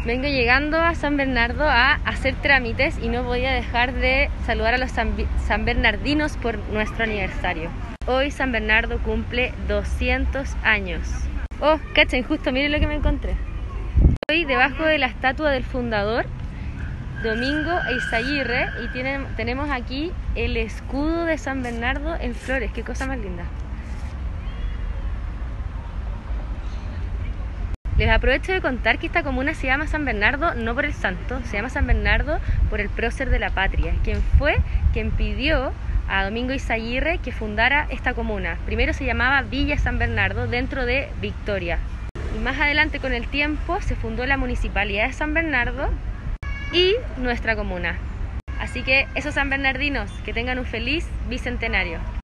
Vengo llegando a San Bernardo a hacer trámites y no podía dejar de saludar a los sanbernardinos por nuestro aniversario. Hoy San Bernardo cumple 200 años. Oh, cachen, justo miren lo que me encontré. Estoy debajo de la estatua del fundador, Domingo Eizaguirre, y tenemos aquí el escudo de San Bernardo en flores. Qué cosa más linda. Les aprovecho de contar que esta comuna se llama San Bernardo no por el santo, se llama San Bernardo por el prócer de la patria, quien pidió a Domingo Eizaguirre que fundara esta comuna. Primero se llamaba Villa San Bernardo dentro de Victoria. Y más adelante con el tiempo se fundó la Municipalidad de San Bernardo y nuestra comuna. Así que esos sanbernardinos, que tengan un feliz bicentenario.